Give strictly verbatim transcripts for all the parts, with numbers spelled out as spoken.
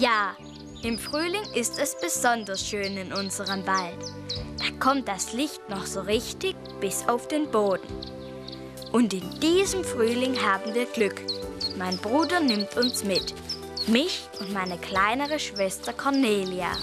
Ja, im Frühling ist es besonders schön in unserem Wald. Da kommt das Licht noch so richtig bis auf den Boden. Und in diesem Frühling haben wir Glück. Mein Bruder nimmt uns mit. Mich und meine kleinere Schwester Cornelia.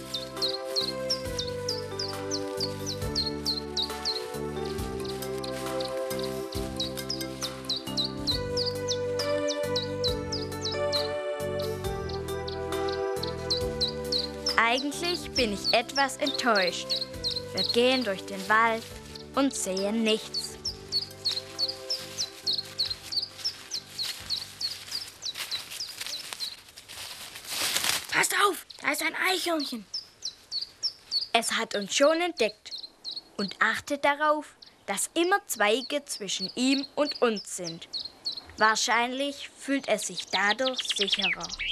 Eigentlich bin ich etwas enttäuscht. Wir gehen durch den Wald und sehen nichts. Passt auf, da ist ein Eichhörnchen. Es hat uns schon entdeckt und achtet darauf, dass immer Zweige zwischen ihm und uns sind. Wahrscheinlich fühlt es sich dadurch sicherer.